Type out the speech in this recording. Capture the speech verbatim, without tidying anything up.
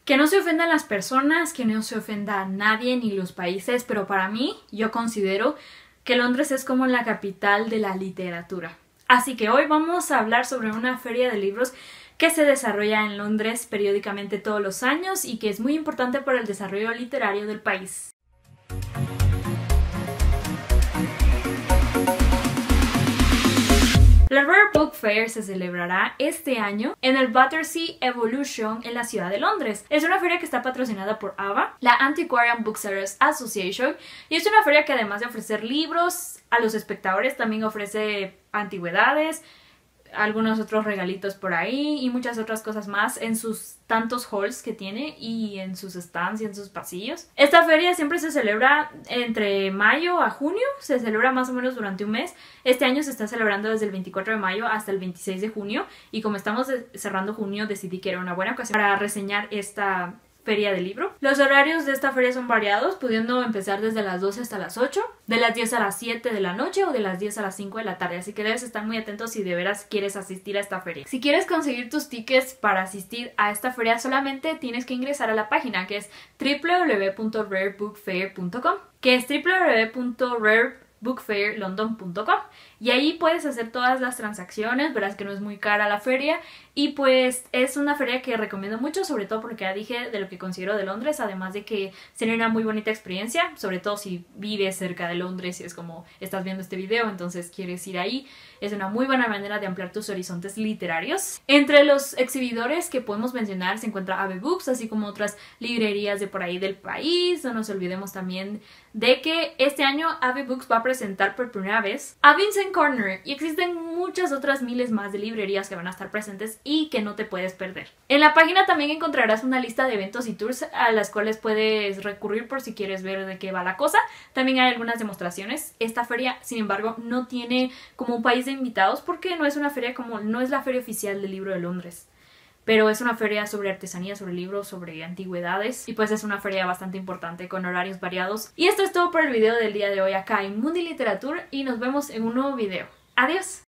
Que no se ofendan las personas, que no se ofenda a nadie ni los países, pero para mí, yo considero que Londres es como la capital de la literatura. Así que hoy vamos a hablar sobre una feria de libros que se desarrolla en Londres periódicamente todos los años y que es muy importante para el desarrollo literario del país. La Rare Book Fair se celebrará este año en el Battersea Evolution en la ciudad de Londres. Es una feria que está patrocinada por A B A, la Antiquarian Booksellers Association, y es una feria que además de ofrecer libros a los espectadores también ofrece antigüedades, algunos otros regalitos por ahí y muchas otras cosas más en sus tantos halls que tiene y en sus stands y en sus pasillos. Esta feria siempre se celebra entre mayo a junio, se celebra más o menos durante un mes. Este año se está celebrando desde el veinticuatro de mayo hasta el veintiséis de junio y como estamos cerrando junio decidí que era una buena ocasión para reseñar esta feria de libro. Los horarios de esta feria son variados, pudiendo empezar desde las doce hasta las ocho, de las diez a las siete de la noche o de las diez a las cinco de la tarde, así que debes estar muy atentos si de veras quieres asistir a esta feria. Si quieres conseguir tus tickets para asistir a esta feria, solamente tienes que ingresar a la página que es w w w punto rare book fair punto com, que es w w w punto rare book fair london punto com, y ahí puedes hacer todas las transacciones. Verás que no es muy cara la feria y pues es una feria que recomiendo mucho, sobre todo porque ya dije de lo que considero de Londres, además de que sería una muy bonita experiencia, sobre todo si vives cerca de Londres y es como estás viendo este video, entonces quieres ir ahí. Es una muy buena manera de ampliar tus horizontes literarios. Entre los exhibidores que podemos mencionar se encuentra A B Books, así como otras librerías de por ahí del país. No nos olvidemos también de que este año A B Books va a presentar por primera vez a Vincent Corner y existen muchas otras miles más de librerías que van a estar presentes y que no te puedes perder. En la página también encontrarás una lista de eventos y tours a las cuales puedes recurrir por si quieres ver de qué va la cosa. También hay algunas demostraciones. Esta feria, sin embargo, no tiene como un país de invitados porque no es una feria como, no es la feria oficial del libro de Londres. Pero es una feria sobre artesanía, sobre libros, sobre antigüedades y pues es una feria bastante importante con horarios variados. Y esto es todo por el video del día de hoy acá en Mundi Literature y nos vemos en un nuevo video. ¡Adiós!